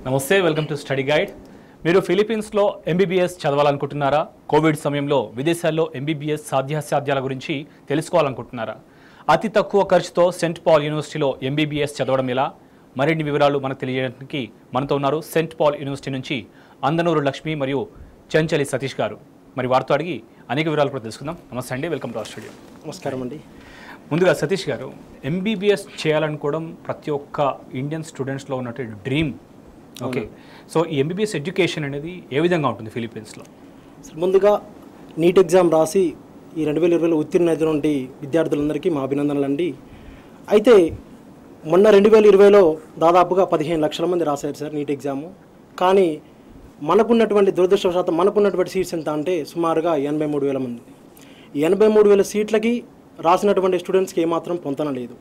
నమస్తే, welcome to study guide. మీరు ఫిలిప్పీన్స్లో MBBS చదవాలనుకుంటున్నారా? Covid సమయంలో విదేశాల్లో ఎంబీబీఎస్ సాధ్యాసాధ్యాల గురించి తెలుసుకోవాలనుకుంటున్నారా? అతి తక్కువ ఖర్చుతో సెంట్ పాల్ యూనివర్సిటీలో ఎంబీబీఎస్ చదవడం ఎలా? మరిన్ని వివరాలు మనకు తెలియడానికి మనతో ఉన్నారు సెంట్ పాల్ యూనివర్సిటీ నుంచి అందనూరు లక్ష్మి మరియు చెంచలి సతీష్ గారు. మరి వారితో అడిగి అనేక వివరాలు కూడా తెలుసుకుందాం. నమస్తే అండి, వెల్కమ్ టు అవర్ స్టూడియో. నమస్కారం అండి. ముందుగా సతీష్ గారు, ఎంబీబీఎస్ చేయాలనుకోవడం ప్రతి ఒక్క ఇండియన్ స్టూడెంట్స్లో ఉన్నటువంటి డ్రీమ్. ఓకే, సో ఈ ఎంబీబీఎస్ ఎడ్యుకేషన్ అనేది ఏ విధంగా ఉంటుంది ఫిలిప్పీన్స్లో? ముందుగా నీట్ ఎగ్జామ్ రాసి ఈ 2020లో ఉత్తీర్ణమైనటువంటి విద్యార్థులందరికీ మా అభినందనలు అండి. అయితే మొన్న 2020లో దాదాపుగా 15 లక్షల మంది రాశారు సార్ నీట్ ఎగ్జాము. కానీ మనకున్నటువంటి దురదృష్టవశాత్తు మనకున్నటువంటి సీట్స్ ఎంత అంటే సుమారుగా 83,000 మంది. 83,000 సీట్లకి రాసినటువంటి స్టూడెంట్స్కి ఏమాత్రం పొంతన లేదు.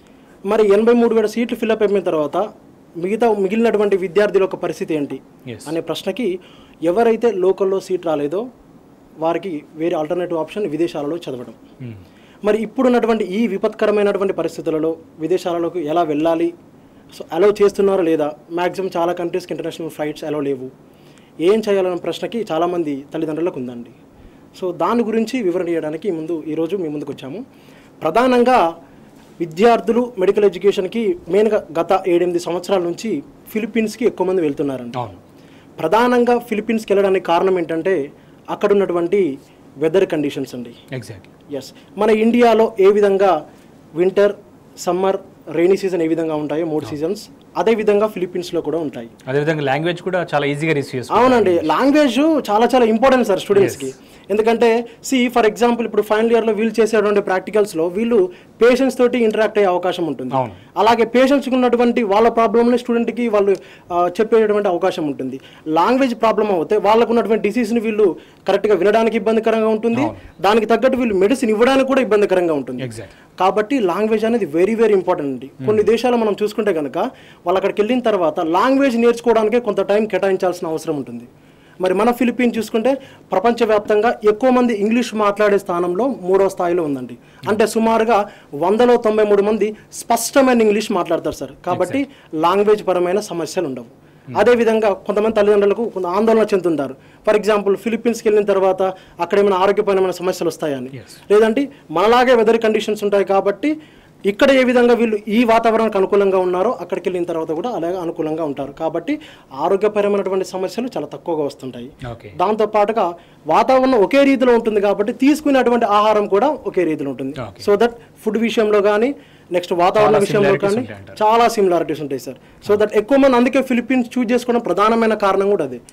మరి 83,000 సీట్లు ఫిల్అప్ అయిన తర్వాత మిగిలినటువంటి విద్యార్థుల యొక్క పరిస్థితి ఏంటి అనే ప్రశ్నకి ఎవరైతే లోకల్లో సీట్ రాలేదో వారికి వేరే ఆల్టర్నేటివ్ ఆప్షన్ విదేశాలలో చదవడం. మరి ఇప్పుడున్నటువంటి ఈ విపత్కరమైనటువంటి పరిస్థితులలో విదేశాలకు ఎలా వెళ్ళాలి, సో అలౌ చేస్తున్నారో లేదా? మ్యాక్సిమం చాలా కంట్రీస్కి ఇంటర్నేషనల్ ఫ్లైట్స్ అలౌ లేవు. ఏం చేయాలన్న ప్రశ్నకి చాలామంది తల్లిదండ్రులకు ఉందండి. సో దాని గురించి వివరణ చేయడానికి ఈరోజు మీ ముందుకు వచ్చాము. ప్రధానంగా విద్యార్థులు మెడికల్ ఎడ్యుకేషన్కి మెయిన్గా గత 7-8 సంవత్సరాల నుంచి ఫిలిప్పీన్స్కి ఎక్కువ మంది వెళ్తున్నారండి. ప్రధానంగా ఫిలిప్పీన్స్కి వెళ్ళడానికి కారణం ఏంటంటే అక్కడ ఉన్నటువంటి వెదర్ కండిషన్స్ అండి. ఎగ్జాక్ట్లీ. ఎస్, మన ఇండియాలో ఏ విధంగా వింటర్, సమ్మర్, రైనీ సీజన్ ఏ విధంగా ఉంటాయో 3 సీజన్స్ అదే విధంగా ఫిలిప్పీన్స్లో కూడా ఉంటాయి. అదేవిధంగా లాంగ్వేజ్ కూడా చాలా ఈజీగా రిసీవ్ చేసుకోవచ్చు. అవునండి, లాంగ్వేజ్ చాలా ఇంపార్టెంట్ సార్ స్టూడెంట్స్కి. ఎందుకంటే ఫర్ ఎగ్జాంపుల్ ఇప్పుడు ఫైనల్ ఇయర్లో వీళ్ళు చేసేటువంటి ప్రాక్టికల్స్లో వీళ్ళు పేషెంట్స్ తోటి ఇంటరాక్ట్ అయ్యే అవకాశం ఉంటుంది. అలాగే పేషెంట్స్కి ఉన్నటువంటి వాళ్ళ ప్రాబ్లమ్ని స్టూడెంట్కి వాళ్ళు చెప్పేటువంటి అవకాశం ఉంటుంది. లాంగ్వేజ్ ప్రాబ్లం అవుతే వాళ్ళకు ఉన్నటువంటి డిసీజ్ని వీళ్ళు కరెక్ట్గా వినడానికి ఇబ్బందికరంగా ఉంటుంది. దానికి తగ్గట్టు వీళ్ళు మెడిసిన్ ఇవ్వడానికి కూడా ఇబ్బందికరంగా ఉంటుంది. కాబట్టి లాంగ్వేజ్ అనేది వెరీ ఇంపార్టెంట్ అండి. కొన్ని దేశాలు మనం చూసుకుంటే కనుక వాళ్ళు అక్కడికి వెళ్ళిన తర్వాత లాంగ్వేజ్ నేర్చుకోవడానికే కొంత టైం కేటాయించాల్సిన అవసరం ఉంటుంది. మరి మన ఫిలిప్పీన్ చూసుకుంటే ప్రపంచవ్యాప్తంగా ఎక్కువ మంది ఇంగ్లీష్ మాట్లాడే స్థానంలో 3వ స్థాయిలో ఉందండి. అంటే సుమారుగా 100లో 93 మంది స్పష్టమైన ఇంగ్లీష్ మాట్లాడతారు సార్. కాబట్టి లాంగ్వేజ్ పరమైన సమస్యలు ఉండవు. అదేవిధంగా కొంతమంది తల్లిదండ్రులకు కొంత ఆందోళన చెందుతుంటారు. ఫర్ ఎగ్జాంపుల్ ఫిలిప్పీన్స్కి వెళ్ళిన తర్వాత అక్కడ ఏమైనా ఆరోగ్యపరమైన సమస్యలు వస్తాయని, లేదంటే మనలాగే వెదర్ కండిషన్స్ ఉంటాయి. కాబట్టి ఇక్కడ ఏ విధంగా వీళ్ళు ఈ వాతావరణానికి అనుకూలంగా ఉన్నారో అక్కడికి వెళ్ళిన తర్వాత కూడా అలాగే అనుకూలంగా ఉంటారు. కాబట్టి ఆరోగ్యపరమైనటువంటి సమస్యలు చాలా తక్కువగా వస్తుంటాయి. దాంతోపాటుగా వాతావరణం ఒకే రీతిలో ఉంటుంది కాబట్టి తీసుకునేటువంటి ఆహారం కూడా ఒకే రీతిలో ఉంటుంది. సో దట్ ఫుడ్ విషయంలో కానీ నెక్స్ట్ వాతావరణ విషయంలో కానీ చాలా సిమిలారిటీస్ ఉంటాయి సార్. సో దట్ ఎక్కువ మంది అందుకే ఫిలిప్పీన్స్ చూజ్ చేసుకోవడం ప్రధానమైన కారణం కూడా అదే.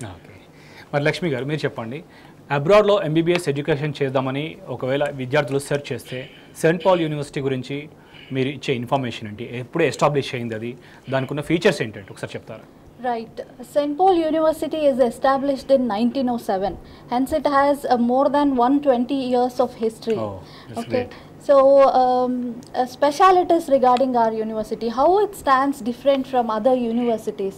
మరి లక్ష్మి గారు, మీరు చెప్పండి, అబ్రాడ్లో ఎంబీబీఎస్ ఎడ్యుకేషన్ చేద్దామని ఒకవేళ విద్యార్థులు సెర్చ్ చేస్తే సెంట్ పాల్ యూనివర్సిటీ గురించి మీరు ఇచ్చే ఇన్ఫర్మేషన్ ఏంటి? ఎప్పుడే ఎస్టాబ్లిష్ అయింది అది? దానికి ఉన్న ఫీచర్స్ ఏంటంటే ఒకసారి చెప్తారా? Right. St. Paul University is established in 1907. Hence it has more than 120 years of history. Oh, that's okay. great. So specialities regarding our university, how it stands different from other universities,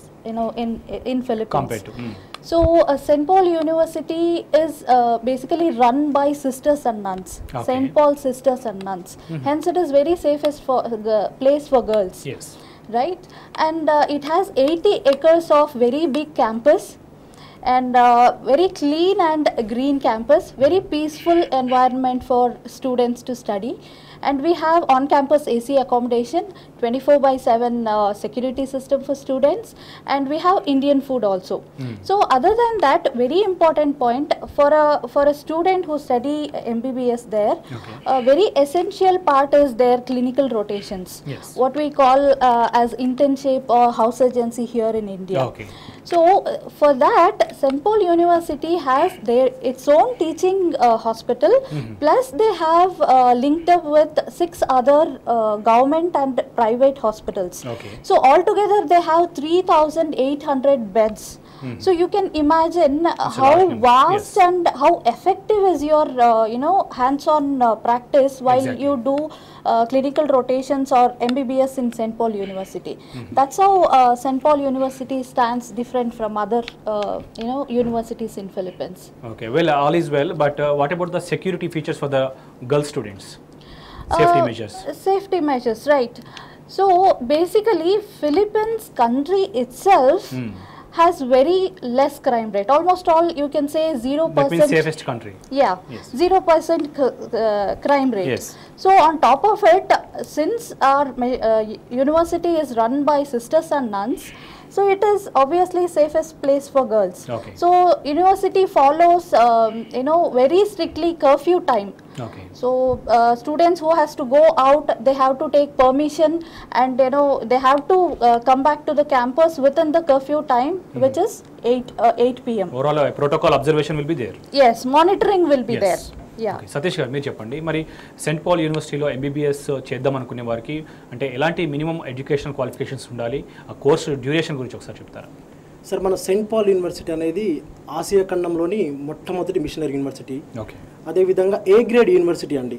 in Philippines. Compared to. So St. Paul University is basically run by sisters and nuns. Okay. St. Paul sisters and nuns. Hence it is very safest for the place for girls. Yes. Right, and it has 80 acres of very big campus and very clean and green campus, very peaceful environment for students to study. And we have on-campus AC accommodation, 24/7 security system for students, and we have Indian food also. So other than that, very important point for a student who study MBBS there, a very essential part is their clinical rotations. Yes. What we call as internship or house agency here in India. Okay. So for that, St. Paul University has its own teaching hospital, plus they have linked up with 6 other government and private hospitals. Okay. So altogether they have 3,800 beds. So you can imagine how vast and how effective is your hands-on practice while you do clinical rotations or MBBS in St. Paul University. That's how St. Paul University stands different from other universities in Philippines. Okay, well, all is well, but what about the security features for the girl students? Safety measures. Safety measures, right. So basically Philippines country itself has very less crime rate. Almost all, you can say 0%. That means safest country. Yeah, Yes. 0% crime rate. Yes. So on top of it, since our university is run by sisters and nuns, so it is obviously safest place for girls. Okay. So university follows, very strictly curfew time. Okay. So students who has to go out, they have to take permission, and they have to come back to the campus within the curfew time, which is 8 p.m. Overall, a protocol observation will be there. Yes, monitoring will be Yes. there. Yeah. Okay. Satish గారు మీరు చెప్పండి, మరి Saint Paul యూనివర్సిటీలో MBBS చేద్దాం అనుకునే వారికి అంటే ఎలాంటి మినిమం ఎడ్యుకేషనల్ క్వాలిఫికేషన్స్ ఉండాలి, ఆ కోర్సు డ్యూరేషన్ గురించి ఒకసారి చెప్తారా? సార్, మన సెయింట్ పాల్ యూనివర్సిటీ అనేది ఆసియా ఖండంలోని మొట్టమొదటి మిషనరీ యూనివర్సిటీ. ఓకే. అదేవిధంగా ఏ గ్రేడ్ యూనివర్సిటీ అండి.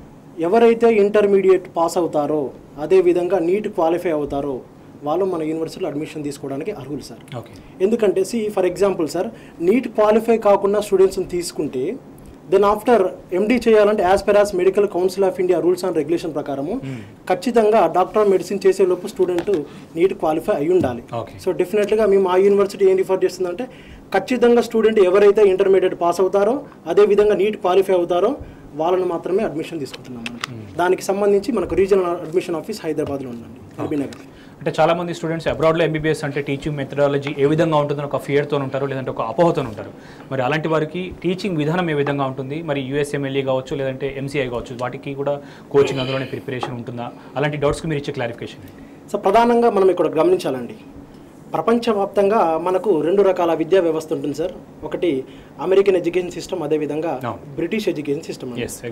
ఎవరైతే ఇంటర్మీడియట్ పాస్ అవుతారో, అదేవిధంగా నీట్ క్వాలిఫై అవుతారో వాళ్ళు మన యూనివర్సిటీలో అడ్మిషన్ తీసుకోవడానికి అర్హులు సార్. ఓకే. ఎందుకంటే for example sir, NEET qualify కాకుండా స్టూడెంట్స్ని తీసుకుంటే దెన్ ఆఫ్టర్ ఎండీ చేయాలంటే as per as medical council of India rules and regulation ప్రకారము ఖచ్చితంగా డాక్టర్ ఆఫ్ మెడిసిన్ చేసే లోపు స్టూడెంట్ నీట్ క్వాలిఫై అయి ఉండాలి. సో డెఫినెట్గా మేము ఆ యూనివర్సిటీ ఏం రిఫర్ చేస్తుందంటే ఖచ్చితంగా స్టూడెంట్ ఎవరైతే ఇంటర్మీడియట్ పాస్ అవుతారో, అదేవిధంగా నీట్ క్వాలిఫై అవుతారో వాళ్ళని మాత్రమే అడ్మిషన్ తీసుకుంటున్నాం. దానికి సంబంధించి మనకు రీజనల్ అడ్మిషన్ ఆఫీస్ హైదరాబాద్లో ఉందండి, ఎల్బీ నగర్. అంటే చాలా మంది స్టూడెంట్స్ అబ్రాడ్లో ఎంబీబీఎస్ అంటే టీచింగ్ మెథడాలజీ ఏ విధంగా ఉంటుందని ఒక ఫియర్తో ఉంటారు, లేదంటే ఒక అపోహతో ఉంటారు. మరి అలాంటి వారికి టీచింగ్ విధానం ఏ విధంగా ఉంటుంది, మరి యూఎస్ఎంఎల్ఈ కావచ్చు లేదంటే ఎంసీఐ కావచ్చు, వాటికి కూడా కోచింగ్ అందులోనే ప్రిపరేషన్ ఉంటుందా? అలాంటి డౌట్స్కి మీరు ఇచ్చే క్లారిఫికేషన్. సో ప్రధానంగా మనం ఇక్కడ గమనించాలండి, ప్రపంచవ్యాప్తంగా మనకు 2 రకాల విద్యా వ్యవస్థ ఉంటుంది సార్. ఒకటి అమెరికన్ ఎడ్యుకేషన్ సిస్టమ్, అదేవిధంగా బ్రిటిష్ ఎడ్యుకేషన్ సిస్టమ్.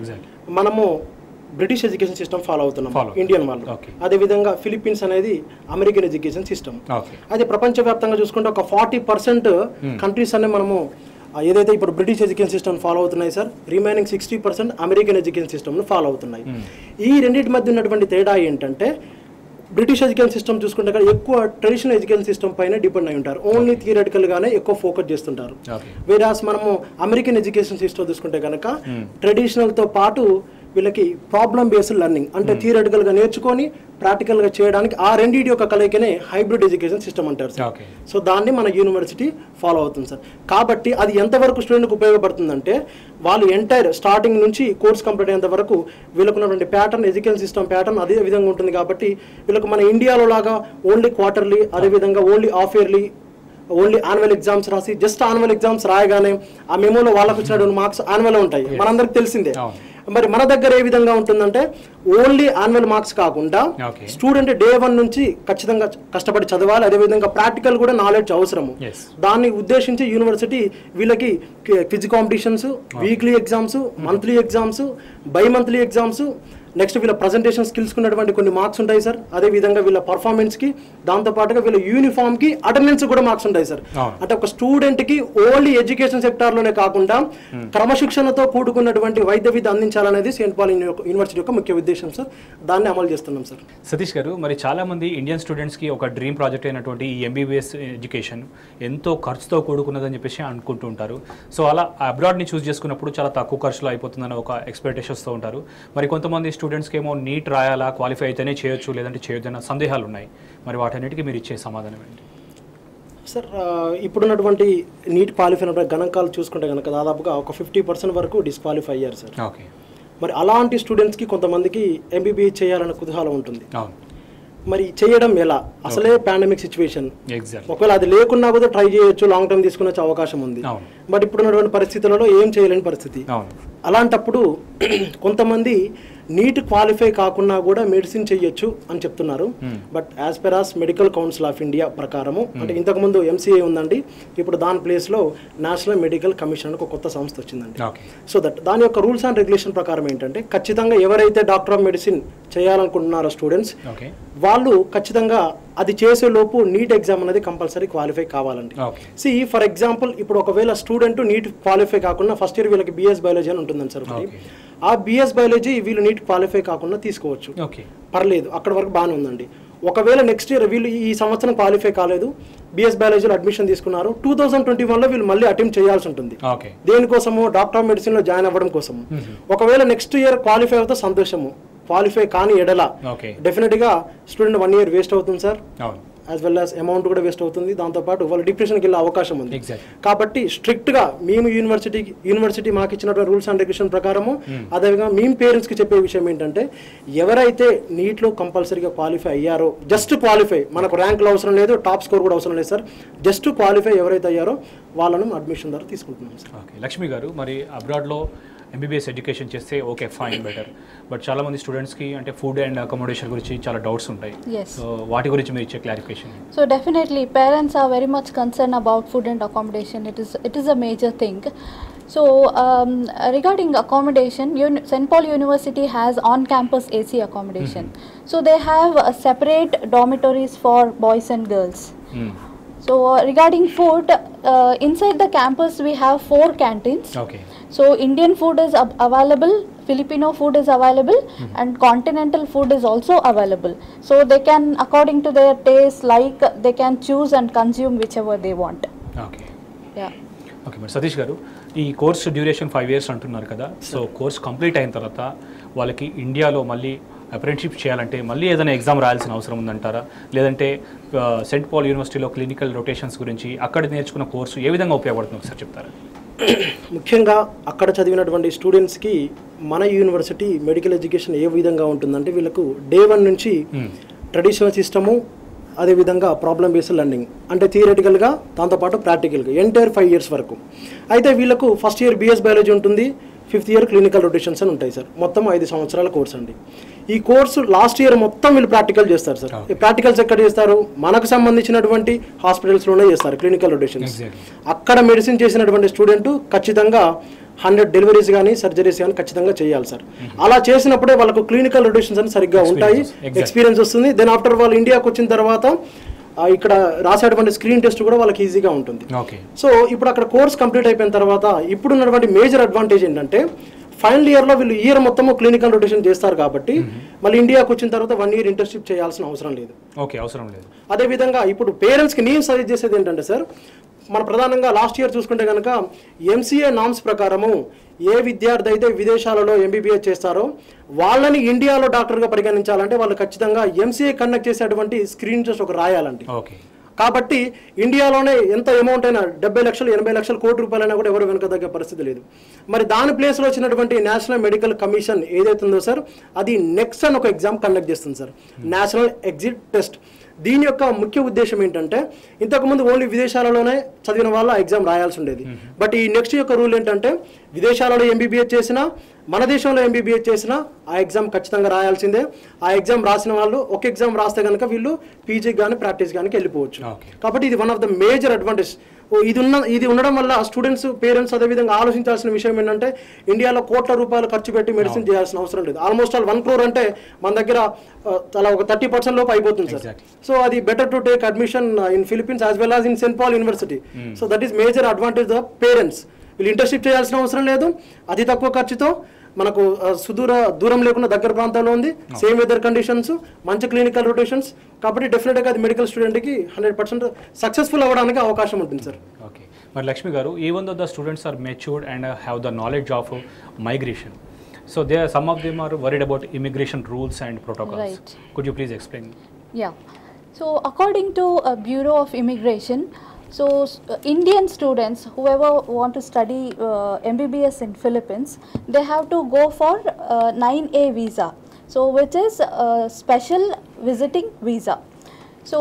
మనము బ్రిటిష్ ఎడ్యుకేషన్ సిస్టమ్ ఫాలో అవుతున్నాం ఇండియన్ వాళ్ళు. అదేవిధంగా ఫిలిప్పీన్స్ అనేది అమెరికన్ ఎడ్యుకేషన్ సిస్టమ్. అది ప్రపంచవ్యాప్తంగా చూసుకుంటే ఒక 40% కంట్రీస్ అనే మనము ఏదైతే ఇప్పుడు బ్రిటిష్ ఎడ్యుకేషన్ సిస్టమ్ ఫాలో అవుతున్నాయి సార్, రిమైనింగ్ 60% అమెరికన్ ఎడ్యుకేషన్ సిస్టమ్ను ఫాలో అవుతున్నాయి. ఈ రెండింటి మధ్య ఉన్నటువంటి తేడా ఏంటంటే, బ్రిటిష్ ఎడ్యుకేషన్ సిస్టమ్ చూసుకుంటే కానీ ఎక్కువ ట్రెడిషనల్ ఎడ్యుకేషన్ సిస్టమ్ పైన డిపెండ్ అయి ఉంటారు, ఓన్లీ థియరిటికల్గానే ఎక్కువ ఫోకస్ చేస్తుంటారు. వేరాస్ మనము అమెరికన్ ఎడ్యుకేషన్ సిస్టమ్ చూసుకుంటే కనుక ట్రెడిషనల్తో పాటు వీళ్ళకి ప్రాబ్లమ్ బేస్డ్ లెర్నింగ్ అంటే థియరిటికల్గా నేర్చుకొని ప్రాక్టికల్గా చేయడానికి ఆ రెండింటి యొక్క కలయికనే హైబ్రిడ్ ఎడ్యుకేషన్ సిస్టమ్ అంటారు సార్. సో దాన్ని మన యూనివర్సిటీ ఫాలో అవుతుంది సార్. కాబట్టి అది ఎంతవరకు స్టూడెంట్కి ఉపయోగపడుతుందంటే, వాళ్ళు ఎంటైర్ స్టార్టింగ్ నుంచి కోర్స్ కంప్లీట్ అయ్యేంత వరకు వీళ్ళకు ఉన్నటువంటి ప్యాటర్న్, ఎడ్యుకేషన్ సిస్టమ్ ప్యాటర్న్ అదే విధంగా ఉంటుంది. కాబట్టి వీళ్ళకు మన ఇండియాలో లాగా ఓన్లీ క్వార్టర్లీ, అదేవిధంగా only half yearly, only annual exams రాసి జస్ట్ యాన్యువల్ ఎగ్జామ్స్ రాయగానే ఆ మెమోలో వాళ్ళకు వచ్చినటువంటి మార్క్స్ యాన్యువల్ ఉంటాయి, మనందరికి తెలిసిందే. మరి మన దగ్గర ఏ విధంగా ఉంటుందంటే, ఓన్లీ యాన్యువల్ మార్క్స్ కాకుండా స్టూడెంట్ డే 1 నుంచి ఖచ్చితంగా కష్టపడి చదవాలి, అదేవిధంగా ప్రాక్టికల్ కూడా నాలెడ్జ్ అవసరము. దాన్ని ఉద్దేశించి యూనివర్సిటీ వీళ్ళకి quiz competitions, weekly exams, monthly exams, bi monthly exams, next వీళ్ళ ప్రజెంటేషన్ స్కిల్స్ ఉన్నటువంటి కొన్ని మార్క్స్ ఉంటాయి సార్. అదేవిధంగా వీళ్ళ పర్ఫార్మెన్స్కి, దాంతోపాటుగా వీళ్ళ యూనిఫామ్కి, అటెండెన్స్ కూడా మార్క్స్ ఉంటాయి సార్. అంటే ఒక స్టూడెంట్కి ఓన్లీ ఎడ్యుకేషన్ సెక్టార్లోనే కాకుండా క్రమశిక్షణతో కూడుకున్నటువంటి వైద్య విద్య అందించాలనేది సెయింట్ పాల్ యూనివర్సిటీ యొక్క ముఖ్య ఉద్దేశం సార్. దాన్ని అమలు చేస్తున్నాం సార్. సతీష్ గారు, మరి చాలామంది ఇండియన్ స్టూడెంట్స్కి ఒక డ్రీమ్ ప్రాజెక్ట్ అయినటువంటి ఈ ఎంబీబీఎస్ ఎడ్యుకేషన్ ఎంతో ఖర్చుతో కూడుకున్నదని చెప్పేసి అనుకుంటూ ఉంటారు. సో అలా అబ్రాడ్ని చూస్ చేసుకున్నప్పుడు చాలా తక్కువ ఖర్చులో అయిపోతుందని ఒక ఎక్స్పెక్టేషన్స్తో ఉంటారు. మరి కొంతమంది స్టూడెంట్స్కి ఏమో నీట్ రాయాలా, క్వాలిఫై అయితేనే చేయొచ్చు, లేదంటే చేయొద్దన్న సందేహాలు ఉన్నాయి. మరి వాటన్నిటికీ మీరు ఇచ్చే సమాధానం ఏంటి సార్? ఇప్పుడున్నటువంటి నీట్ క్వాలిఫై గణాంకాలు చూసుకుంటే కనుక దాదాపుగా ఒక 50% వరకు డిస్క్వాలిఫై అయ్యారు సార్. ఓకే. మరి అలాంటి స్టూడెంట్స్కి కొంతమందికి ఎంబీబీఎస్ చేయాలన్న కుతూహలం ఉంటుంది. మరి చేయడం ఎలా? అసలే పాండమిక్ సిచ్యువేషన్, ఒకవేళ అది లేకున్నా కూడా ట్రై చేయొచ్చు, లాంగ్ టర్మ్ తీసుకునే అవకాశం ఉంది. బట్ ఇప్పుడున్నటువంటి పరిస్థితులలో ఏం చేయలేని పరిస్థితి. అలాంటప్పుడు కొంతమంది నీట్ క్వాలిఫై కాకుండా కూడా మెడిసిన్ చెయ్యొచ్చు అని చెప్తున్నారు. But as per as medical council of India ప్రకారము, అంటే ఇంతకుముందు ఎంసీఏ ఉందండి, ఇప్పుడు దాని ప్లేస్లో నేషనల్ మెడికల్ కమిషన్ ఒక కొత్త సంస్థ వచ్చిందండి. సో దాని యొక్క రూల్స్ అండ్ రెగ్యులేషన్ ప్రకారం ఏంటంటే, ఖచ్చితంగా ఎవరైతే డాక్టర్ ఆఫ్ మెడిసిన్ చేయాలనుకుంటున్నారో స్టూడెంట్స్, వాళ్ళు ఖచ్చితంగా అది చేసే లోపు నీట్ ఎగ్జామ్ అనేది కంపల్సరీ క్వాలిఫై కావాలండి. ఫర్ ఎగ్జాంపుల్, ఇప్పుడు ఒకవేళ స్టూడెంట్ నీట్ క్వాలిఫై కాకుండా ఫస్ట్ ఇయర్ వీళ్ళకి బిఎస్ బయాలజీ అని ఉంటుందని సార్. ఆ బిఎస్ బయాలజీ వీళ్ళు నీట్ క్వాలిఫై కాకుండా తీసుకోవచ్చు, పర్లేదు, అక్కడ వరకు బాగానే ఉందండి. ఒకవేళ నెక్స్ట్ ఇయర్ వీళ్ళు ఈ సంవత్సరం క్వాలిఫై కాలేదు, బిఎస్ బయాలజీలో అడ్మిషన్ తీసుకున్నారు, 2021లో వీళ్ళు మళ్ళీ అటెంప్ట్ చేయాల్సి ఉంటుంది. దేనికోసము? డాక్టర్ ఆఫ్ మెడిసిన్లో జాయిన్ అవ్వడం కోసము. ఒకవేళ నెక్స్ట్ ఇయర్ క్వాలిఫై అవుతే సంతోషము, క్వాలిఫై కాని ఎడల డెఫినెట్గా స్టూడెంట్ 1 year వేస్ట్ అవుతుంది sir. As well as amount కూడా వేస్ట్ అవుతుంది, దాంతోపాటు వాళ్ళు డిప్రెషన్కి వెళ్ళే అవకాశం ఉంది. కాబట్టి స్ట్రిక్ట్గా మేము యూనివర్సిటీ మాకు ఇచ్చినటువంటి రూల్స్ అండ్ రెగ్యులేషన్ ప్రకారము అదేవిధంగా మేము పేరెంట్స్కి చెప్పే విషయం ఏంటంటే ఎవరైతే నీట్లో కంపల్సరీగా క్వాలిఫై అయ్యారో, జస్ట్ క్వాలిఫై, మనకు ర్యాంకులు అవసరం లేదు, టాప్ స్కోర్ కూడా అవసరం లేదు సార్, జస్ట్ క్వాలిఫై ఎవరైతే అయ్యారో వాళ్ళను అడ్మిషన్ ద్వారా తీసుకుంటున్నాం సార్. ఓకే లక్ష్మి గారు, మరి అబ్రాడ్లో ఎంబీబీఎస్ ఎడ్యుకేషన్ చేస్తే ఓకే ఫైన్ బెటర్, బట్ చాలా మంది స్టూడెంట్స్కి అంటే ఫుడ్ అండ్ అకామిడేషన్ గురించి చాలా డౌట్స్ ఉంటాయి. సో వాటి గురించి మీరు ఇచ్చే clarification. So definitely parents are very much concerned about food and accommodation. It is a major thing. So regarding accommodation, St. Paul University has on-campus AC accommodation. So they have separate dormitories for boys and girls. So regarding food, inside the campus we have 4 canteens. Okay. So Indian food is available, Filipino food is available, and continental food is also available. So they can, according to their taste, like they can choose and consume whichever they want. Okay. Yeah. Okay మరి సతీష్ గారు, ఈ course duration 5 years అంటున్నారు కదా, so course complete అయిన తర్వాత వాళ్ళకి ఇండియాలో మళ్ళీ అప్రెంటిషిప్ చేయాలంటే మళ్ళీ ఏదైనా ఎగ్జామ్ రాయాల్సిన అవసరం ఉందంటారా, లేదంటే సెంట్ పాల్ యూనివర్సిటీలో క్లినికల్ రొటేషన్స్ గురించి అక్కడ నేర్చుకున్న కోర్సు ఏ విధంగా ఉపయోగపడుతుంది ఒకసారి చెప్తారా? ముఖ్యంగా అక్కడ చదివినటువంటి స్టూడెంట్స్కి మన యూనివర్సిటీ మెడికల్ ఎడ్యుకేషన్ ఏ విధంగా ఉంటుందంటే వీళ్ళకు డే 1 నుంచి ట్రెడిషనల్ సిస్టము, అదేవిధంగా ప్రాబ్లమ్ బేస్డ్ లెర్నింగ్ అంటే థియరిటికల్గా, దాంతోపాటు ప్రాక్టికల్గా ఎంటైర్ 5 years వరకు. అయితే వీళ్ళకు ఫస్ట్ ఇయర్ బిఎస్ బయాలజీ ఉంటుంది, 5th year క్లినికల్ రొటేషన్స్ అని ఉంటాయి సార్. మొత్తం 5 సంవత్సరాల కోర్స్ అండి. ఈ కోర్సు లాస్ట్ ఇయర్ మొత్తం వీళ్ళు ప్రాక్టికల్ చేస్తారు సార్. ఈ ప్రాక్టికల్స్ ఎక్కడ చేస్తారు? మనకు సంబంధించినటువంటి హాస్పిటల్స్లోనే చేస్తారు క్లినికల్ రొటేషన్స్. అక్కడ మెడిసిన్ చేసినటువంటి స్టూడెంట్ ఖచ్చితంగా 100 డెలివరీస్ కానీ సర్జరీస్ కానీ ఖచ్చితంగా చేయాలి సార్. అలా చేసినప్పుడే వాళ్ళకు క్లినికల్ రొటేషన్స్ అని సరిగ్గా ఉంటాయి, ఎక్స్పీరియన్స్ వస్తుంది. దెన్ ఆఫ్టర్ వాళ్ళు ఇండియాకి వచ్చిన తర్వాత ఇక్కడ రాసేటువంటి స్క్రీన్ టెస్ట్ కూడా వాళ్ళకి ఈజీగా ఉంటుంది. సో ఇప్పుడు అక్కడ కోర్స్ కంప్లీట్ అయిపోయిన తర్వాత ఇప్పుడు ఉన్నటువంటి మేజర్ అడ్వాంటేజ్ ఏంటంటే ఫైనల్ ఇయర్లో వీళ్ళు ఇయర్ మొత్తము క్లినికల్ రొటేషన్ చేస్తారు కాబట్టి మళ్ళీ ఇండియాకి వచ్చిన తర్వాత 1 year ఇంటర్న్షిప్ చేయాల్సిన అవసరం లేదు. ఓకే, అవసరం లేదు. అదేవిధంగా ఇప్పుడు పేరెంట్స్కి నేను సజెస్ట్ చేసేది ఏంటంటే సార్, మన ప్రధానంగా లాస్ట్ ఇయర్ చూసుకుంటే కనుక ఎంసీఏ నామ్స్ ప్రకారము ఏ విద్యార్థి అయితే విదేశాలలో ఎంబీబీఎస్ చేస్తారో వాళ్ళని ఇండియాలో డాక్టర్గా పరిగణించాలంటే వాళ్ళు ఖచ్చితంగా ఎంసీఏ కండక్ట్ చేసేటువంటి స్క్రీన్ టెస్ట్ ఒక రాయాలండి. కాబట్టి ఇండియాలోనే ఎంత అమౌంట్ అయినా 70 లక్షలు 80 లక్షల కోటి రూపాయలైనా కూడా ఎవరు వెనుక తగ్గే పరిస్థితి లేదు. మరి దాని ప్లేస్లో వచ్చినటువంటి నేషనల్ మెడికల్ కమిషన్ ఏదైతుందో సార్, అది నెక్స్ట్ అని ఒక ఎగ్జామ్ కండక్ట్ చేస్తుంది సార్, నేషనల్ ఎగ్జిట్ టెస్ట్. దీని యొక్క ముఖ్య ఉద్దేశం ఏంటంటే ఇంతకుముందు ఓన్లీ విదేశాలలోనే చదివిన వాళ్ళు ఆ ఎగ్జామ్ రాయాల్సి ఉండేది. బట్ ఈ నెక్స్ట్ యొక్క రూల్ ఏంటంటే విదేశాలలో ఎంబీబీఎస్ చేసినా మన దేశంలో ఎంబీబీఎస్ చేసినా ఆ ఎగ్జామ్ ఖచ్చితంగా రాయాల్సిందే. ఆ ఎగ్జామ్ రాసిన వాళ్ళు ఒక ఎగ్జామ్ రాస్తే కనుక వీళ్ళు పీజీకి కానీ ప్రాక్టీస్ కానీ వెళ్ళిపోవచ్చు. కాబట్టి ఇది one of the major advantage. ఇది ఉండడం వల్ల స్టూడెంట్స్, పేరెంట్స్ అదేవిధంగా ఆలోచించాల్సిన విషయం ఏంటంటే ఇండియాలో కోట్ల రూపాయలు ఖర్చు పెట్టి మెడిసిన్ చేయాల్సిన అవసరం లేదు. ఆల్మోస్ట్ ఆల్ 1 crore అంటే మన దగ్గర అలా ఒక 30% లోపు అయిపోతుంది సార్. సో అది better to take admission in Philippines as well as in saint Paul university. So that is major advantage of parents. వీళ్ళు ఇంటర్న్షిప్ చేయాల్సిన అవసరం లేదు, అతి తక్కువ ఖర్చుతో మనకు దూరం లేకుండా దగ్గర ప్రాంతాల్లో ఉంది, సేమ్ వెదర్ కండిషన్స్, మంచి క్లినికల్ రొటేషన్స్. కాబట్టి డెఫినెట్గా అది మెడికల్ స్టూడెంట్కి 100% సక్సెస్ఫుల్ అవ్వడానికి అవకాశం ఉంటుంది సార్. ఓకే, మరి Lakshmi garu, even though the students are matured and have the knowledge of migration, so some of them are worried about immigration rules and protocols. Right. Could you please explain? Yeah. So according to Bureau of Immigration, so Indian students whoever want to study MBBS in Philippines, they have to go for 9A visa, so which is special visiting visa. So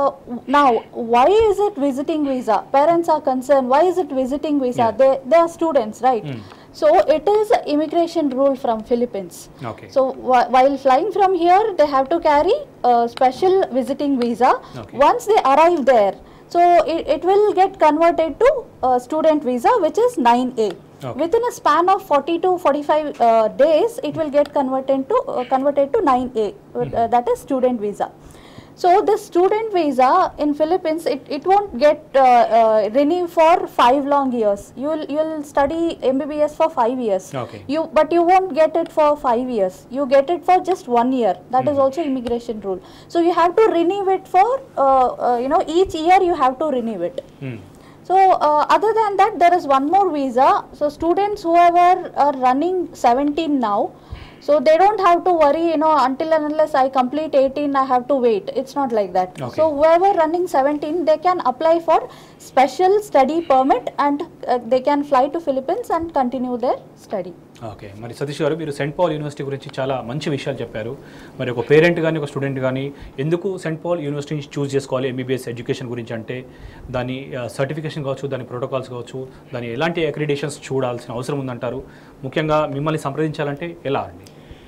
now why is it visiting visa? Parents are concerned, why is it visiting visa? Yeah. They are students, right? So it is immigration rule from Philippines. Okay. So while flying from here, they have to carry a special visiting visa. Okay. Once they arrive there, so it will get converted to student visa, which is 9A. Okay. Within a span of 40 to 45 days, it will get converted to 9A. That is student visa. So the student visa in Philippines, it won't get renewed for 5 long years. You'll study MBBS for 5 years. Okay. But you won't get it for 5 years. You get it for just 1 year. That is also immigration rule. So you have to renew it for each year you have to renew it. So other than that, there is one more visa. So students whoever are running 17 now, So they don't have to worry, until and unless I complete 18, I have to wait. It's not like that. Okay. So whoever running 17, they can apply for special study permit and they can fly to Philippines and continue their study. Okay, మరి సతీష్ గారు మీరు Saint Paul university గురించి చాలా మంచి విషయాలు చెప్పారు. మరి ఒక పేరెంట్ కానీ ఒక స్టూడెంట్ కానీ ఎందుకు సెయింట్ పాల్ యూనివర్సిటీని చూస్ చేసుకోవాలి ఎంబీబీఎస్ ఎడ్యుకేషన్ గురించి అంటే దాని సర్టిఫికేషన్ కావచ్చు, దాని ప్రోటోకాల్స్ కావచ్చు, దాని ఎలాంటి అక్రిడేషన్స్ చూడాల్సిన అవసరం ఉందంటారు? ముఖ్యంగా మిమ్మల్ని సంప్రదించాలంటే ఎలా అండి?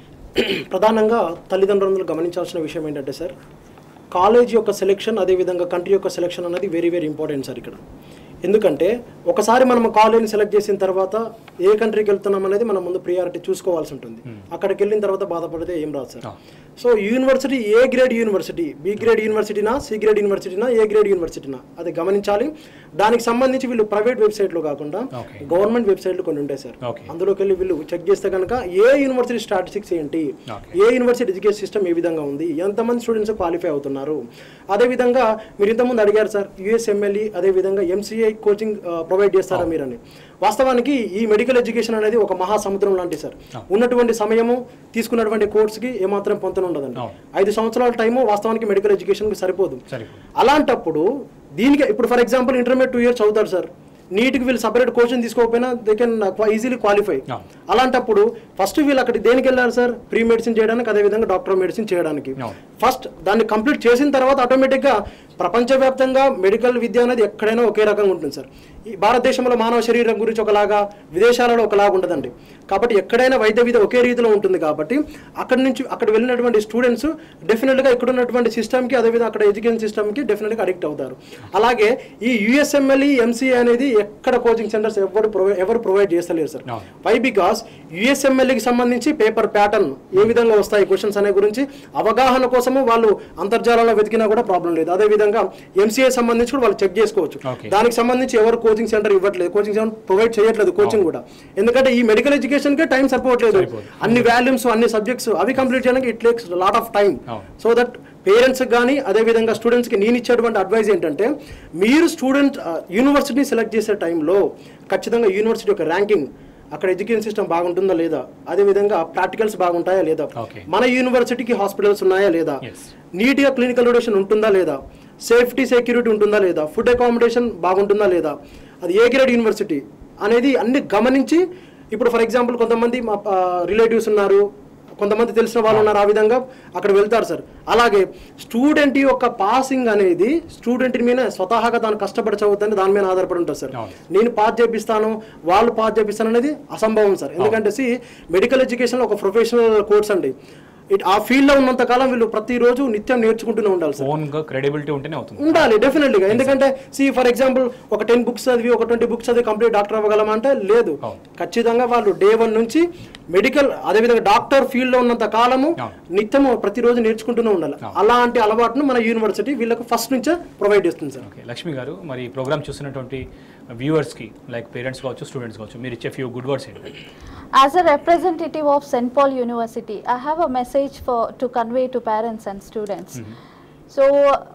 ప్రధానంగా తల్లిదండ్రులు గమనించాల్సిన విషయం ఏంటంటే సార్, కాలేజ్ యొక్క సెలెక్షన్ అదేవిధంగా కంట్రీ యొక్క సెలెక్షన్ అనేది వెరీ వెరీ ఇంపార్టెంట్ సార్ ఇక్కడ. ఎందుకంటే ఒకసారి మనం కాలేజ్ని సెలెక్ట్ చేసిన తర్వాత ఏ కంట్రీకి వెళ్తున్నాం అనేది మనం ముందు ప్రియారిటీ చూసుకోవాల్సి ఉంటుంది. అక్కడికి వెళ్ళిన తర్వాత బాధపడితే ఏం రాదు sir. So university A grade university, B grade యూనివర్సిటీనా, సి గ్రేడ్ యూనివర్సిటీనా, ఏ గ్రేడ్ యూనివర్సిటీనా అది గమనించాలి. దానికి సంబంధించి వీళ్ళు ప్రైవేట్ వెబ్సైట్లు కాకుండా గవర్నమెంట్ వెబ్సైట్లు కొన్ని ఉంటాయి సార్. అందులోకి వెళ్ళి వీళ్ళు చెక్ చేస్తే కనుక ఏ యూనివర్సిటీ స్టాటిస్టిక్స్ ఏంటి, ఏ యూనివర్సిటీ ఎడ్యుకేషన్ సిస్టమ్ ఏ విధంగా ఉంది, ఎంతమంది స్టూడెంట్స్ క్వాలిఫై అవుతున్నారు. అదేవిధంగా మీరు ఇంతకుముందు అడిగారు సార్ యుఎస్ఎంఎల్ఈ అదేవిధంగా ఎంసీఐ కోచింగ్ ప్రొవైడ్ చేస్తారా మీరని. వాస్తవానికి ఈ మెడికల్ ఎడ్యుకేషన్ అనేది ఒక మహాసముద్రం లాంటి సార్. ఉన్నటువంటి సమయము తీసుకున్నటువంటి కోర్సుకి ఏమాత్రం పొంతన ఉండదండి. 5 సంవత్సరాల టైము వాస్తవానికి మెడికల్ ఎడ్యుకేషన్కి సరిపోదు. అలాంటప్పుడు దీనికి ఇప్పుడు ఫర్ ఎగ్జాంపుల్ ఇంటర్మీడియట్ 2 years చదువుతారు సార్, నీట్కి వీళ్ళు సపరేట్ కోచింగ్ తీసుకోకపోయినా దే కెన్ ఈజీలీ క్వాలిఫై. అలాంటప్పుడు ఫస్ట్ వీళ్ళు అక్కడ దేనికి వెళ్ళారు సార్, ప్రీ మెడిసిన్ చేయడానికి అదేవిధంగా డాక్టర్ మెడిసిన్ చేయడానికి. ఫస్ట్ దాన్ని కంప్లీట్ చేసిన తర్వాత ఆటోమేటిక్గా ప్రపంచవ్యాప్తంగా మెడికల్ విద్య అనేది ఎక్కడైనా ఒకే రకంగా ఉంటుంది సార్. ఈ భారతదేశంలో మానవ శరీరం గురించి ఒకలాగా, విదేశాలలో ఒకలాగా ఉంటుందండి. కాబట్టి ఎక్కడైనా వైద్య విద్య ఒకే రీతిలో ఉంటుంది. కాబట్టి అక్కడ వెళ్ళినటువంటి స్టూడెంట్స్ డెఫినెట్గా ఇక్కడ ఉన్నటువంటి సిస్టమ్కి అదేవిధంగా అక్కడ ఎడ్యుకేషన్ సిస్టమ్కి డెఫినెట్గా అడిక్ట్ అవుతారు. అలాగే ఈ యుఎస్ఎంఎల్ఈ ఎంసీఏ అనేది ఎక్కడ కోచింగ్ సెంటర్స్ ఎవరు ప్రొవైడ్ చేస్తలేరు సార్. వై? బికాస్ యుఎస్ఎంఎల్ఈకి సంబంధించి పేపర్ ప్యాటర్న్ ఏ విధంగా వస్తాయి క్వశ్చన్స్ అనే గురించి అవగాహన కోసము వాళ్ళు అంతర్జాలంలో వెతికినా కూడా ప్రాబ్లం లేదు. అదేవిధంగా ఎంసీఏ సంబంధించి కూడా వాళ్ళు చెక్ చేసుకోవచ్చు. దానికి సంబంధించి ఎవరు కోచింగ్ సెంటర్ ఇవ్వట్లేదు, కోచింగ్ సెంటర్ ప్రొవైడ్ చేయట్లేదు కోచింగ్ కూడా. ఎందుకంటే ఈ మెడికల్ ఎడ్యుకేషన్కే టైం సరిపోవట్లేదు. అన్ని వాల్యూమ్స్ అన్ని సబ్జెక్ట్స్ అవి కంప్లీట్ చేయడానికి it takes lot of time. So that పేరెంట్స్కి కానీ అదేవిధంగా స్టూడెంట్స్కి నేను ఇచ్చేటువంటి అడ్వైజ్ ఏంటంటే, మీరు స్టూడెంట్ యూనివర్సిటీని సెలెక్ట్ చేసే టైంలో ఖచ్చితంగా యూనివర్సిటీ యొక్క ర్యాంకింగ్, అక్కడ ఎడ్యుకేషన్ సిస్టమ్ బాగుంటుందా లేదా, అదేవిధంగా ప్రాక్టికల్స్ బాగుంటాయా లేదా, మన యూనివర్సిటీకి హాస్పిటల్స్ ఉన్నాయా లేదా, నీట్గా క్లినికల్ రొటేషన్ ఉంటుందా లేదా, సేఫ్టీ సెక్యూరిటీ ఉంటుందా లేదా, ఫుడ్ అకామిడేషన్ బాగుంటుందా లేదా, అది ఏ గ్రేడ్ యూనివర్సిటీ అనేది అన్ని గమనించి. ఇప్పుడు ఫర్ ఎగ్జాంపుల్ కొంతమంది మా రిలేటివ్స్ ఉన్నారు, కొంతమంది తెలిసిన వాళ్ళు ఉన్నారు, ఆ విధంగా అక్కడ వెళ్తారు సార్. అలాగే స్టూడెంట్ యొక్క పాసింగ్ అనేది స్టూడెంట్ మీద స్వతహాగా తాను కష్టపడి చదువుతాను దాని మీద ఆధారపడి ఉంటుంది సార్. నేను పాస్ చేపిస్తాను, వాళ్ళు పాస్ చేపిస్తాను అనేది అసంభవం సార్. ఎందుకంటే మెడికల్ ఎడ్యుకేషన్ ఒక ప్రొఫెషనల్ కోర్స్ అండి. ఆ ఫీల్డ్ లో ఉన్నంత కాలం వీళ్ళు ప్రతిరోజు నిత్యం నేర్చుకుంటూనే ఉండాలి సార్. క్రెడిబిలిటీ ఉంటేనే అవుతుంది, ఉండాలి డెఫినెట్లీగా. ఎందుకంటే ఫర్ ఎగ్జాంపుల్ ఒక 10 books చదివి ఒక 20 books చదివి కంప్లీట్ డాక్టర్ అవ్వగలమా అంటే లేదు. ఖచ్చితంగా వాళ్ళు day 1 నుంచి మెడికల్ అదేవిధంగా డాక్టర్ ఫీల్డ్ లో ఉన్నంత కాలము నిత్యం ప్రతిరోజు నేర్చుకుంటూనే ఉండాలి. అలాంటి అలవాటును మన యూనివర్సిటీ వీళ్ళకి ఫస్ట్ నుంచే ప్రొవైడ్ చేస్తుంది సార్. లక్ష్మి గారు, మరి ప్రోగ్రామ్ చూసినటువంటి వ్యూవర్స్కి లైక్ పేరెంట్స్ కావచ్చు, స్టూడెంట్స్ కావచ్చు, మీరు ఇచ్చే ఫ్యూ గుడ్ వర్డ్స్ ఏంటి? As a representative of St. Paul University, I have a message to convey to parents and students. So,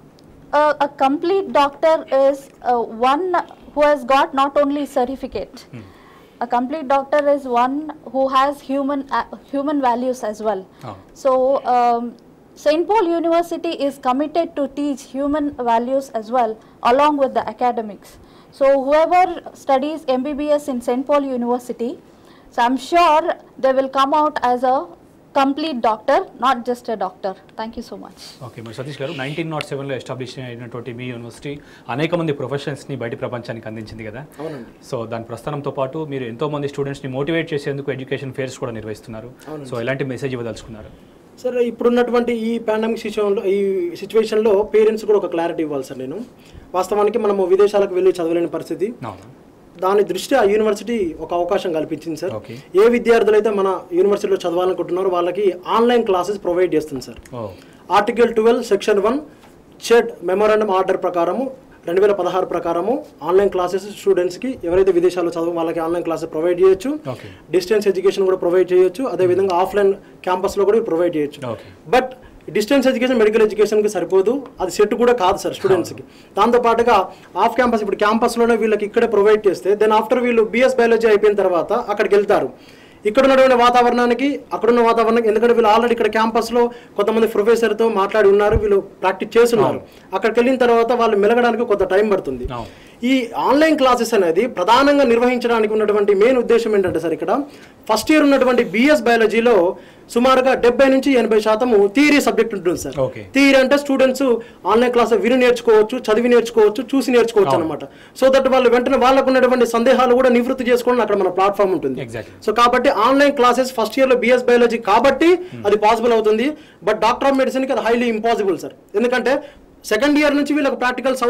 a complete doctor is one who has got not only certificate. A complete doctor is one who has human values as well. So, St. Paul University is committed to teach human values as well, along with the academics. So, whoever studies MBBS in St. Paul University, so I'm sure they will come out as a complete doctor, not just a doctor. Thank you so much. Okay, మరి సతీష్ గారు 1907లో establish అయినటువంటి మీ university అనేక మంది ప్రొఫెషనల్స్ని బయట ప్రపంచానికి అందించింది కదా. So దాని ప్రస్థానంతో పాటు మీరు ఎంతో మంది స్టూడెంట్స్ని మోటివేట్ చేసేందుకు ఎడ్యుకేషన్ ఫేర్స్ కూడా నిర్వహిస్తున్నారు. సో ఎలాంటి మెసేజ్ ఇవ్వదలుచుకున్నారు? సార్ ఇప్పుడున్నటువంటి ఈ పాండమిక్ సిచ్యువేషన్లో పేరెంట్స్ కూడా ఒక క్లారిటీ ఇవ్వాలి సార్. నేను వాస్తవానికి మనము విదేశాలకు వెళ్ళి చదవలేని పరిస్థితి, దాని దృష్ట్యా ఆ యూనివర్సిటీ ఒక అవకాశం కల్పించింది సార్. ఏ విద్యార్థులు అయితే మన యూనివర్సిటీలో చదవాలనుకుంటున్నారో వాళ్ళకి ఆన్లైన్ క్లాసెస్ ప్రొవైడ్ చేస్తుంది సార్. ఆర్టికల్ 12 Section 1 చెడ్ మెమోరాండం ఆర్డర్ ప్రకారము 2016 ప్రకారము ఆన్లైన్ క్లాసెస్ స్టూడెంట్స్కి ఎవరైతే విదేశాల్లో చదువు వాళ్ళకి ఆన్లైన్ క్లాసెస్ ప్రొవైడ్ చేయొచ్చు, డిస్టెన్స్ ఎడ్యుకేషన్ కూడా ప్రొవైడ్ చేయొచ్చు, అదేవిధంగా ఆఫ్లైన్ క్యాంపస్లో కూడా ప్రొవైడ్ చేయొచ్చు. బట్ డిస్టెన్స్ ఎడ్యుకేషన్ మెడికల్ ఎడ్యుకేషన్కి సరిపోదు, అది సెట్ కూడా కాదు సార్ స్టూడెంట్స్కి. దాంతోపాటుగా ఆఫ్ క్యాంపస్ ఇప్పుడు క్యాంపస్లోనే వీళ్ళకి ఇక్కడే ప్రొవైడ్ చేస్తే దెన్ ఆఫ్టర్ వీళ్ళు BS బయాలజీ అయిపోయిన తర్వాత అక్కడికి వెళ్తారు. ఇక్కడ ఉన్నటువంటి వాతావరణానికి అక్కడున్న వాతావరణానికి, ఎందుకంటే వీళ్ళు ఆల్రెడీ ఇక్కడ క్యాంపస్లో కొంతమంది ప్రొఫెసర్తో మాట్లాడి ఉన్నారు, వీళ్ళు ప్రాక్టీస్ చేస్తున్నారు. అక్కడికి వెళ్ళిన తర్వాత వాళ్ళు మెలగడానికి కొంత టైం పడుతుంది. ఈ ఆన్లైన్ క్లాసెస్ అనేది ప్రధానంగా నిర్వహించడానికి ఉన్నటువంటి మెయిన్ ఉద్దేశం ఏంటంటే సార్, ఇక్కడ ఫస్ట్ ఇయర్ ఉన్నటువంటి బిఎస్ బయాలజీలో సుమారుగా 70 నుంచి 80% థియరీ సబ్జెక్ట్ ఉంటుంది సార్. థియరీ అంటే స్టూడెంట్స్ ఆన్లైన్ క్లాస్ విని నేర్చుకోవచ్చు, చదివి నేర్చుకోవచ్చు, చూసి నేర్చుకోవచ్చు అనమాట. సో దట్ వాళ్ళు వెంటనే వాళ్ళకు ఉన్నటువంటి సందేహాలు కూడా నివృత్తి చేసుకోవడం అక్కడ మన ప్లాట్ఫామ్ ఉంటుంది. సో కాబట్టి ఆన్లైన్ క్లాసెస్ ఫస్ట్ ఇయర్ లో బిఎస్ బయాలజీ కాబట్టి అది పాసిబుల్ అవుతుంది. బట్ డాక్టర్ ఆఫ్ మెడిసిన్ కి అది హైలీ ఇంపాసిబుల్ సార్. ఎందుకంటే సెకండ్ ఇయర్ నుంచి వీళ్ళకి ప్రాక్టికల్స్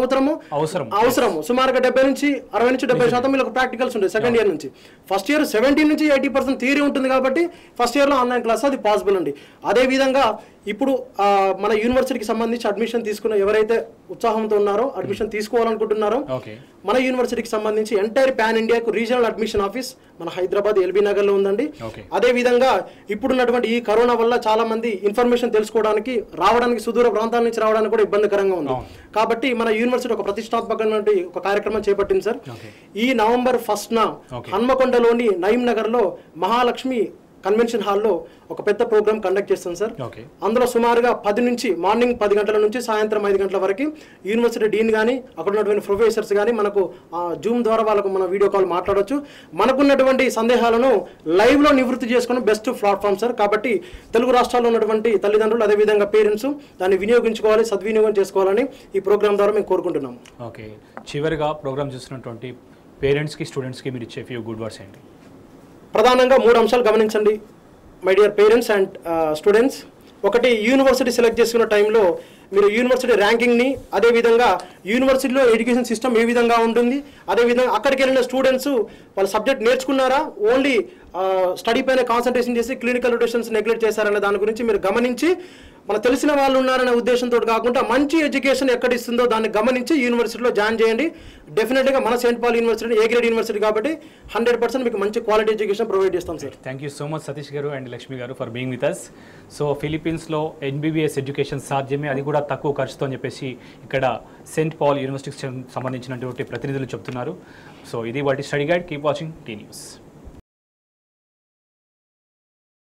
అవసరము సుమారుగా 60 నుంచి 70% వీళ్ళకి ప్రాక్టికల్స్ ఉంటాయి సెకండ్ ఇయర్ నుంచి. ఫస్ట్ ఇయర్ 70 నుంచి 80% థియరీ ఉంటుంది కాబట్టి ఫస్ట్ ఇయర్లో ఆన్లైన్ క్లాస్ అది పాసిబుల్ అండి. అదేవిధంగా ఇప్పుడు మన యూనివర్సిటీకి సంబంధించి అడ్మిషన్ తీసుకున్న ఎవరైతే ఉత్సాహంతో ఉన్నారో, అడ్మిషన్ తీసుకోవాలనుకుంటున్నారో, మన యూనివర్సిటీకి సంబంధించి ఎంటైర్ పాన్ ఇండియాకు రీజనల్ అడ్మిషన్ ఆఫీస్ మన హైదరాబాద్ ఎల్బీ నగర్ లో ఉందండి. అదేవిధంగా ఇప్పుడున్నటువంటి ఈ కరోనా వల్ల చాలా మంది ఇన్ఫర్మేషన్ తెలుసుకోవడానికి రావడానికి సుదూర ప్రాంతాల నుంచి రావడానికి కూడా ఇబ్బందికరంగా ఉంది. కాబట్టి మన యూనివర్సిటీ ఒక ప్రతిష్టాత్మకమైన ఒక కార్యక్రమం చేపట్టింది సార్. ఈ నవంబర్ 1న హన్మకొండలోని నయీం నగర్ లో మహాలక్ష్మి కన్వెన్షన్ హాల్లో ఒక పెద్ద ప్రోగ్రామ్ కండక్ట్ చేస్తాం సార్. అందులో సుమారుగా 10 నుంచి మార్నింగ్ 10 గంటల నుంచి సాయంత్రం 5 గంటల వరకు యూనివర్సిటీ డీన్ కానీ అక్కడ ఉన్నటువంటి ప్రొఫెసర్స్ కానీ మనకు జూమ్ ద్వారా వాళ్ళకు మన వీడియో కాల్ మాట్లాడవచ్చు. మనకున్నటువంటి సందేహాలను లైవ్ లో నివృత్తి చేసుకుని బెస్ట్ ప్లాట్ఫామ్ సార్. కాబట్టి తెలుగు రాష్ట్రాల్లో ఉన్నటువంటి తల్లిదండ్రులు అదేవిధంగా పేరెంట్స్ దాన్ని వినియోగించుకోవాలి, సద్వినియోగం చేసుకోవాలని ఈ ప్రోగ్రామ్ ద్వారా మేము కోరుకుంటున్నాం. ఓకే, చివరిగా ప్రోగ్రామ్ చూస్తున్నటువంటి పేరెంట్స్కి స్టూడెంట్స్కి మీరు ఇచ్చే ఫ్యూ గుడ్ వర్డ్స్ ఏంటి? ప్రధానంగా 3 అంశాలు గమనించండి my dear parents and students. ఒకటి, యూనివర్సిటీ సెలెక్ట్ చేసుకున్న టైంలో మీరు యూనివర్సిటీ ర్యాంకింగ్ని, అదేవిధంగా యూనివర్సిటీలో ఎడ్యుకేషన్ సిస్టమ్ ఏ విధంగా ఉంటుంది, అదేవిధంగా అక్కడికి వెళ్ళిన స్టూడెంట్స్ వాళ్ళ సబ్జెక్ట్ నేర్చుకున్నారా, ఓన్లీ స్టడీ పైన కాన్సన్ట్రేషన్ చేసి క్లినికల్ రొటేషన్స్ నెగ్లెక్ట్ చేశారనే దాని గురించి మీరు గమనించి, మన తెలిసిన వాళ్ళు ఉన్నారనే ఉద్దేశంతో కాకుండా మంచి ఎడ్యుకేషన్ ఎక్కడ ఇస్తుందో దాన్ని గమనించి యూనివర్సిటీలో జాయిన్ చేయండి. డెఫినెట్గా మన saint Paul university A grade university కాబట్టి 100% మీకు మంచి క్వాలిటీ ఎడ్యుకేషన్ ప్రొవైడ్ చేస్తాం sir. Thank you so much Satish garu and Lakshmi garu for being with us. So ఫిలిప్పీన్స్లో ఎంబీబీఎస్ ఎడ్యుకేషన్ సాధ్యమే, అది కూడా తక్కువ ఖర్చుతో అని చెప్పేసి ఇక్కడ సెయింట్ పాల్ యూనివర్సిటీకి సంబంధించినటువంటి ప్రతినిధులు చెప్తున్నారు. సో ఇది వాటి study guide. Keep watching T news.